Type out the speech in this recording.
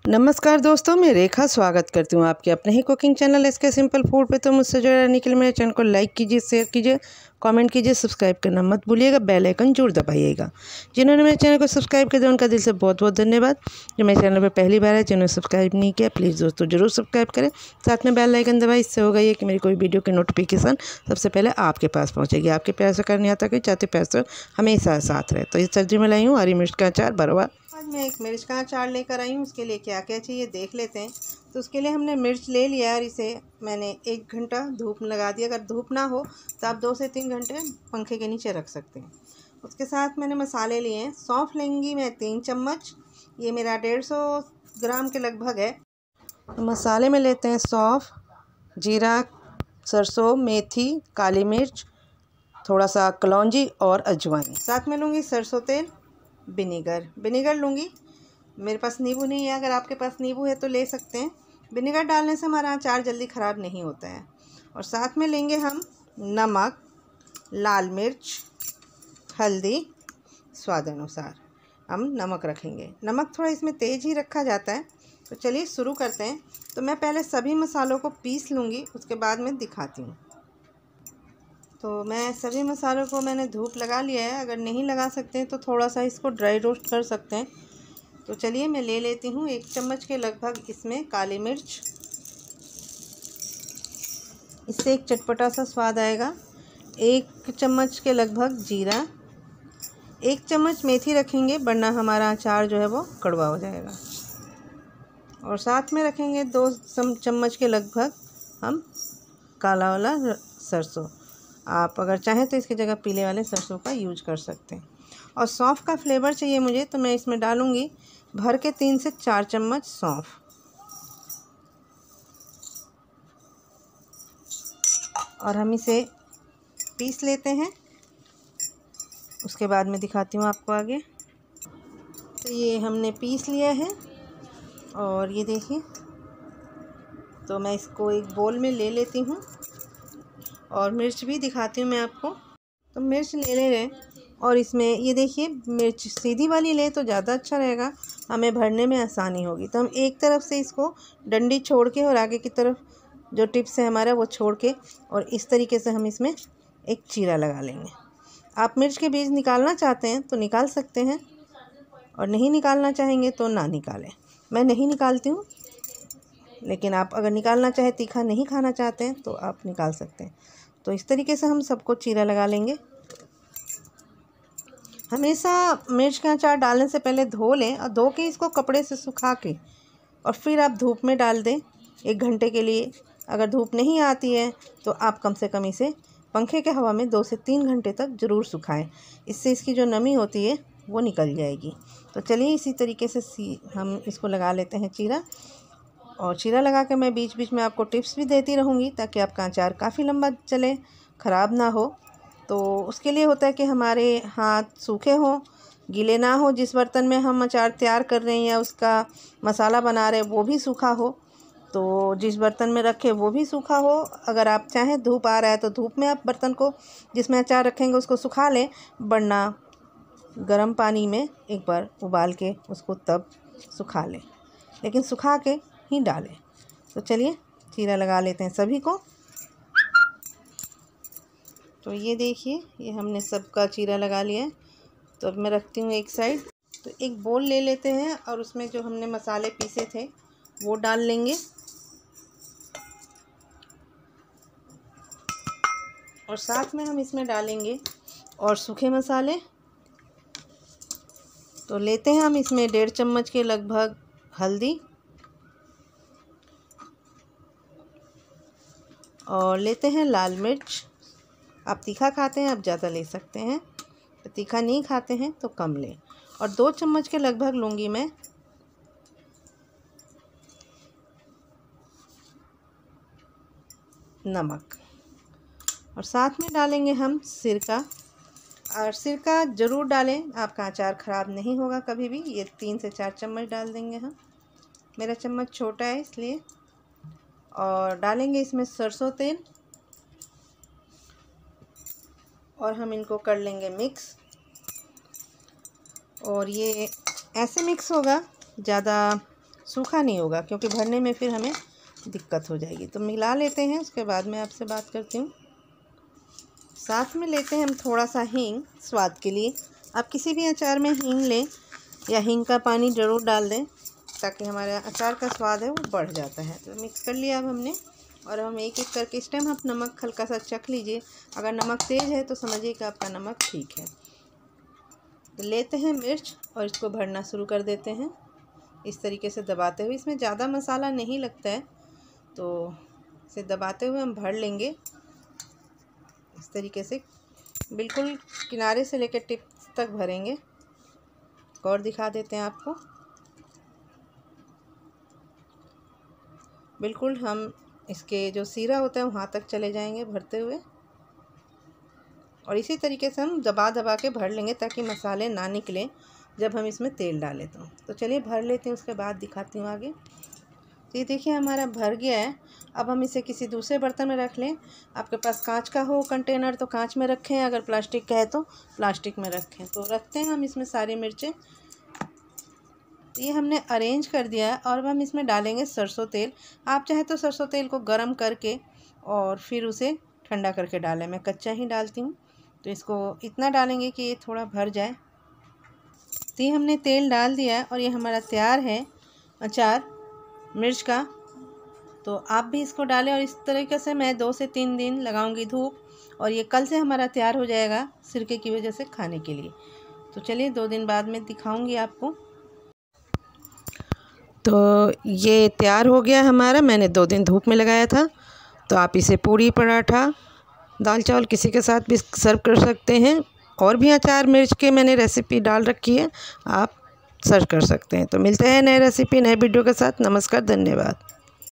नमस्कार दोस्तों, मैं रेखा स्वागत करती हूँ आपके अपने ही कुकिंग चैनल इसके सिंपल फूड पे। तो मुझसे जुड़े रहने के लिए मेरे चैनल को लाइक कीजिए, शेयर कीजिए, कमेंट कीजिए, सब्सक्राइब करना मत भूलिएगा, बेल आइकन जरूर दबाइएगा। जिन्होंने मेरे चैनल को सब्सक्राइब कर दिया उनका दिल से बहुत बहुत धन्यवाद। जो मेरे चैनल पर पहली बार है, जिन्होंने सब्सक्राइब नहीं किया, प्लीज़ दोस्तों जरूर सब्सक्राइब करें, साथ में बेल आइकन दबाएं। इससे होगा ये कि मेरी कोई वीडियो की नोटिफिकेशन सबसे पहले आपके पास पहुँचेगी। आपके प्यार से करने आता कि चाहते प्यार से हमेशा साथ रहे। तो इस सब्जी में लाई हूँ हरी मिर्च का अचार भरवा। आज मैं एक मिर्च का अचार लेकर आई हूँ। उसके लिए क्या क्या चाहिए देख लेते हैं। तो उसके लिए हमने मिर्च ले लिया और इसे मैंने 1 घंटा धूप में लगा दिया। अगर धूप ना हो तो आप 2 से 3 घंटे पंखे के नीचे रख सकते हैं। उसके साथ मैंने मसाले लिए हैं। सौंफ लेंगी मैं 3 चम्मच, ये मेरा 150 ग्राम के लगभग है। तो मसाले में लेते हैं सौंफ, जीरा, सरसों, मेथी, काली मिर्च, थोड़ा सा कलौंजी और अजवाइन। साथ में लूँगी सरसों तेल, विनेगर लूँगी। मेरे पास नींबू नहीं है, अगर आपके पास नींबू है तो ले सकते हैं। विनेगर डालने से हमारा अचार जल्दी ख़राब नहीं होता है। और साथ में लेंगे हम नमक, लाल मिर्च, हल्दी, स्वाद अनुसार हम नमक रखेंगे। नमक थोड़ा इसमें तेज़ ही रखा जाता है। तो चलिए शुरू करते हैं। तो मैं पहले सभी मसालों को पीस लूँगी, उसके बाद मैं दिखाती हूँ। तो मैं सभी मसालों को मैंने धूप लगा लिया है। अगर नहीं लगा सकते हैं तो थोड़ा सा इसको ड्राई रोस्ट कर सकते हैं। तो चलिए मैं ले लेती हूँ 1 चम्मच के लगभग इसमें काली मिर्च, इससे एक चटपटा सा स्वाद आएगा। 1 चम्मच के लगभग जीरा, 1 चम्मच मेथी रखेंगे वरना हमारा अचार जो है वो कड़वा हो जाएगा। और साथ में रखेंगे 2 चम्मच के लगभग हम काला वाला सरसों। आप अगर चाहें तो इसकी जगह पीले वाले सरसों का यूज कर सकते हैं। और सौंफ का फ्लेवर चाहिए मुझे, तो मैं इसमें डालूँगी भर के 3 से 4 चम्मच सौंफ। और हम इसे पीस लेते हैं, उसके बाद मैं दिखाती हूँ आपको आगे। तो ये हमने पीस लिया है और ये देखिए। तो मैं इसको एक बोल में ले लेती हूँ और मिर्च भी दिखाती हूँ मैं आपको। तो मिर्च ले रहे हैं और इसमें ये देखिए, मिर्च सीधी वाली ले तो ज़्यादा अच्छा रहेगा, हमें भरने में आसानी होगी। तो हम एक तरफ से इसको डंडी छोड़ के और आगे की तरफ जो टिप्स है हमारा वो छोड़ के और इस तरीके से हम इसमें एक चीरा लगा लेंगे। आप मिर्च के बीज निकालना चाहते हैं तो निकाल सकते हैं और नहीं निकालना चाहेंगे तो ना निकालें। मैं नहीं निकालती हूँ, लेकिन आप अगर निकालना चाहे, तीखा नहीं खाना चाहते हैं तो आप निकाल सकते हैं। तो इस तरीके से हम सबको चीरा लगा लेंगे। हमेशा मिर्च का अचार डालने से पहले धो लें और धो के इसको कपड़े से सुखा के और फिर आप धूप में डाल दें 1 घंटे के लिए। अगर धूप नहीं आती है तो आप कम से कम इसे पंखे के हवा में 2 से 3 घंटे तक ज़रूर सुखाएं। इससे इसकी जो नमी होती है वो निकल जाएगी। तो चलिए इसी तरीके से हम इसको लगा लेते हैं चीरा। और चीरा लगा के मैं बीच बीच में आपको टिप्स भी देती रहूँगी ताकि आपका अचार काफ़ी लंबा चले, ख़राब ना हो। तो उसके लिए होता है कि हमारे हाथ सूखे हों, गीले ना हो। जिस बर्तन में हम अचार तैयार कर रहे हैं या उसका मसाला बना रहे हैं वो भी सूखा हो। तो जिस बर्तन में रखें वो भी सूखा हो। अगर आप चाहें धूप आ रहा है तो धूप में आप बर्तन को जिसमें अचार रखेंगे उसको सुखा लें, वरना गर्म पानी में एक बार उबाल के उसको तब सुखा लें, लेकिन सुखा के ही डालें। तो चलिए चीरा लगा लेते हैं सभी को। तो ये देखिए, ये हमने सबका चीरा लगा लिया है। तो अब मैं रखती हूँ एक साइड। तो एक बोल ले लेते हैं और उसमें जो हमने मसाले पीसे थे वो डाल लेंगे। और साथ में हम इसमें डालेंगे और सूखे मसाले। तो लेते हैं हम इसमें 1.5 चम्मच के लगभग हल्दी और लेते हैं लाल मिर्च। आप तीखा खाते हैं आप ज़्यादा ले सकते हैं, तो तीखा नहीं खाते हैं तो कम लें। और 2 चम्मच के लगभग लूँगी मैं नमक। और साथ में डालेंगे हम सिरका। और सिरका ज़रूर डालें, आपका अचार ख़राब नहीं होगा कभी भी। ये 3 से 4 चम्मच डाल देंगे हम, मेरा चम्मच छोटा है इसलिए। और डालेंगे इसमें सरसों तेल और हम इनको कर लेंगे मिक्स। और ये ऐसे मिक्स होगा, ज़्यादा सूखा नहीं होगा, क्योंकि भरने में फिर हमें दिक्कत हो जाएगी। तो मिला लेते हैं, उसके बाद मैं आपसे बात करती हूँ। साथ में लेते हैं हम थोड़ा सा हींग स्वाद के लिए। आप किसी भी अचार में हींग लें या हींग का पानी ज़रूर डाल दें, ताकि हमारे अचार का स्वाद है वो बढ़ जाता है। तो मिक्स कर लिया अब हमने, और हम एक एक करके इस टाइम आप नमक हल्का सा चख लीजिए। अगर नमक तेज़ है तो समझिए कि आपका नमक ठीक है। तो लेते हैं मिर्च और इसको भरना शुरू कर देते हैं, इस तरीके से दबाते हुए। इसमें ज़्यादा मसाला नहीं लगता है, तो इसे दबाते हुए हम भर लेंगे इस तरीके से, बिल्कुल किनारे से लेकर टिप तक भरेंगे। और दिखा देते हैं आपको, बिल्कुल हम इसके जो सीरा होता है वहाँ तक चले जाएंगे भरते हुए, और इसी तरीके से हम दबा दबा के भर लेंगे ताकि मसाले ना निकलें जब हम इसमें तेल डालें। तो चलिए भर लेते हैं, उसके बाद दिखाती हूँ आगे। तो ये देखिए हमारा भर गया है। अब हम इसे किसी दूसरे बर्तन में रख लें। आपके पास कांच का हो कंटेनर तो कांच में रखें, अगर प्लास्टिक का है तो प्लास्टिक में रखें। तो रखते हैं हम इसमें सारी मिर्चें। ये हमने अरेंज कर दिया है, और अब हम इसमें डालेंगे सरसों तेल। आप चाहे तो सरसों तेल को गर्म करके और फिर उसे ठंडा करके डालें, मैं कच्चा ही डालती हूँ। तो इसको इतना डालेंगे कि ये थोड़ा भर जाए। तो ये हमने तेल डाल दिया है, और ये हमारा तैयार है अचार मिर्च का। तो आप भी इसको डालें, और इस तरीके से मैं 2 से 3 दिन लगाऊंगी धूप, और ये कल से हमारा तैयार हो जाएगा सिरके की वजह से खाने के लिए। तो चलिए 2 दिन बाद में दिखाऊंगी आपको। तो ये तैयार हो गया हमारा, मैंने 2 दिन धूप में लगाया था। तो आप इसे पूरी पराठा दाल चावल किसी के साथ भी सर्व कर सकते हैं। और भी अचार मिर्च के मैंने रेसिपी डाल रखी है, आप सर्च कर सकते हैं। तो मिलते हैं नए रेसिपी नए वीडियो के साथ। नमस्कार, धन्यवाद।